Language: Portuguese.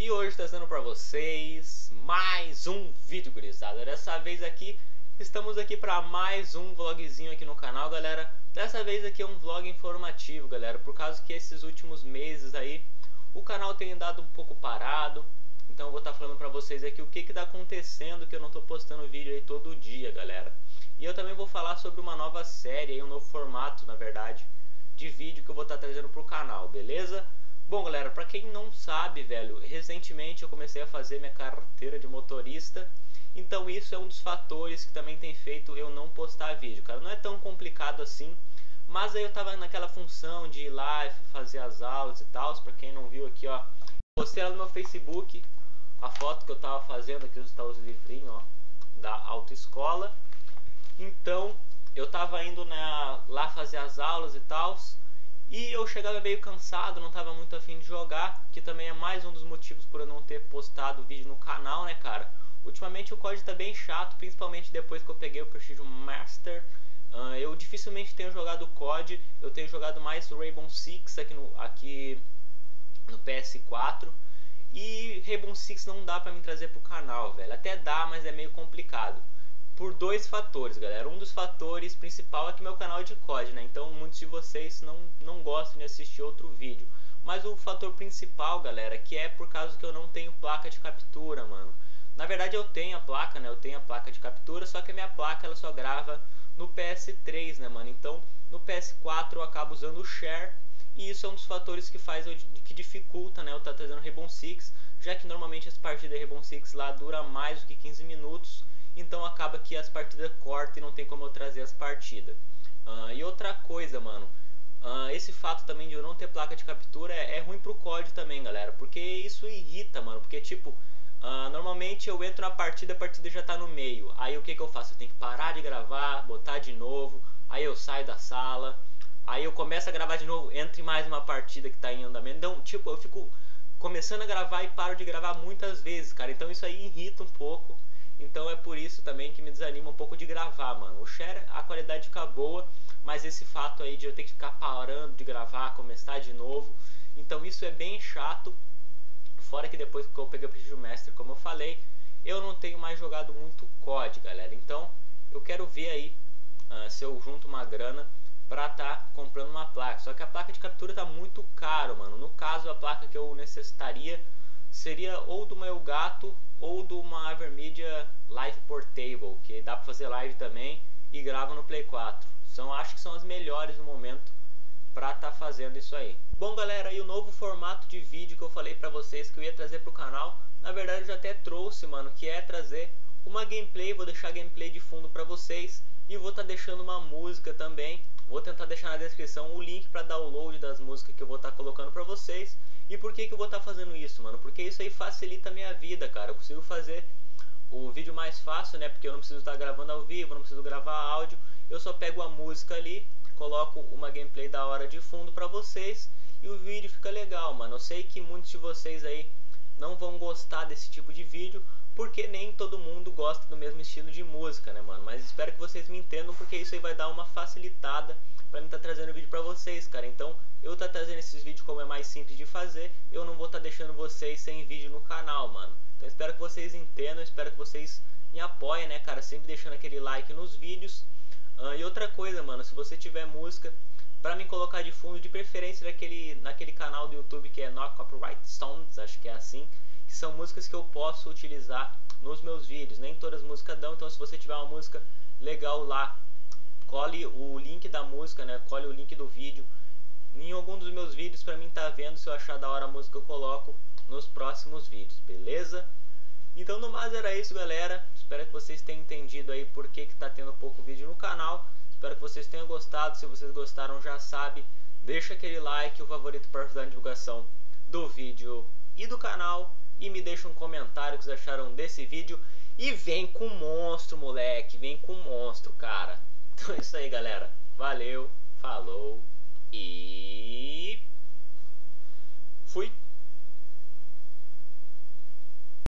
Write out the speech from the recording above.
E hoje trazendo pra vocês mais um vídeo, gurizada. Dessa vez aqui, estamos aqui pra mais um vlogzinho aqui no canal, galera. Dessa vez aqui é um vlog informativo, galera, por causa que esses últimos meses aí o canal tem andado um pouco parado. Então eu vou estar falando pra vocês aqui o que tá acontecendo, que eu não tô postando vídeo aí todo dia, galera. E eu também vou falar sobre uma nova série aí, um novo formato, na verdade, de vídeo que eu vou estar trazendo pro canal, beleza? Bom, galera, pra quem não sabe, velho, recentemente eu comecei a fazer minha carteira de motorista. Então isso é um dos fatores que também tem feito eu não postar vídeo, cara. Não é tão complicado assim, mas aí eu tava naquela função de ir lá e fazer as aulas e tal. Pra quem não viu aqui, ó, postei lá no meu Facebook a foto que eu tava fazendo aqui, os livrinhos, ó, da autoescola. Então eu tava indo lá fazer as aulas e tal, e eu chegava meio cansado, não tava muito afim de jogar, que também é mais um dos motivos por eu não ter postado vídeo no canal, né, cara? Ultimamente o COD tá bem chato, principalmente depois que eu peguei o Prestige Master. Eu dificilmente tenho jogado COD, eu tenho jogado mais Rainbow Six aqui no PS4. E Rainbow Six não dá pra me trazer pro canal, velho. Até dá, mas é meio complicado. Por dois fatores, galera. Um dos fatores principal é que meu canal é de COD, né? Então muitos de vocês não gostam de assistir outro vídeo. Mas o fator principal, galera, que é por causa que eu não tenho placa de captura, mano. Na verdade eu tenho a placa, né? Eu tenho a placa de captura, só que a minha placa ela só grava no PS3, né, mano? Então no PS4 eu acabo usando o Share. E isso é um dos fatores que dificulta, né, eu estar trazendo Rainbow Six, já que normalmente as partidas de Rainbow Six lá duram mais do que 15 minutos. Então acaba que as partidas cortam e não tem como eu trazer as partidas. E outra coisa, mano, esse fato também de eu não ter placa de captura é ruim pro COD também, galera. Porque isso irrita, mano. Porque tipo, normalmente eu entro na partida, a partida já tá no meio. Aí o que eu faço? Eu tenho que parar de gravar, botar de novo. Aí eu saio da sala. Aí eu começo a gravar de novo, entre mais uma partida que tá em andamento. Então, tipo, eu fico começando a gravar e paro de gravar muitas vezes, cara. Então isso aí irrita um pouco. Então é por isso também que me desanima um pouco de gravar, mano. O share, a qualidade fica boa, mas esse fato aí de eu ter que ficar parando de gravar, começar de novo, então isso é bem chato. Fora que depois que eu peguei o Prestige Master, como eu falei, eu não tenho mais jogado muito COD, galera. Então eu quero ver aí se eu junto uma grana pra tá comprando uma placa. Só que a placa de captura tá muito caro, mano. No caso, a placa que eu necessitaria seria ou do meu gato ou de uma Avermedia Live Portable, que dá pra fazer live também e grava no Play 4. Acho que são as melhores no momento pra tá fazendo isso aí. Bom, galera, e o novo formato de vídeo que eu falei pra vocês que eu ia trazer pro canal, na verdade eu já até trouxe, mano, que é trazer uma gameplay. Vou deixar a gameplay de fundo pra vocês e vou estar deixando uma música também. Vou tentar deixar na descrição o link para download das músicas que eu vou estar colocando para vocês. E por que eu vou estar fazendo isso, mano? Porque isso aí facilita a minha vida, cara. Eu consigo fazer o vídeo mais fácil, né? Porque eu não preciso estar gravando ao vivo, não preciso gravar áudio. Eu só pego a música ali, coloco uma gameplay da hora de fundo para vocês e o vídeo fica legal, mano. Eu sei que muitos de vocês aí não vão gostar desse tipo de vídeo, porque nem todo mundo gosta do mesmo estilo de música, né, mano? Mas espero que vocês me entendam, porque isso aí vai dar uma facilitada pra mim tá trazendo vídeo pra vocês, cara. Então, eu tá trazendo esses vídeos como é mais simples de fazer, eu não vou tá deixando vocês sem vídeo no canal, mano. Então, espero que vocês entendam, espero que vocês me apoiem, né, cara? Sempre deixando aquele like nos vídeos. E outra coisa, mano, se você tiver música pra mim colocar de fundo, de preferência naquele canal do YouTube que é No Copyright Sounds, acho que é assim, que são músicas que eu posso utilizar nos meus vídeos. Nem todas as músicas dão, então se você tiver uma música legal lá, cole o link da música, né? Cole o link do vídeo em algum dos meus vídeos pra mim tá vendo. Se eu achar da hora a música eu coloco nos próximos vídeos, beleza? Então no mais era isso, galera. Espero que vocês tenham entendido aí por que tá tendo pouco vídeo no canal. Espero que vocês tenham gostado. Se vocês gostaram, já sabe, deixa aquele like, o favorito para ajudar na divulgação do vídeo e do canal. E me deixa um comentário o que vocês acharam desse vídeo. E vem com monstro, moleque. Vem com monstro, cara. Então é isso aí, galera. Valeu, falou e fui.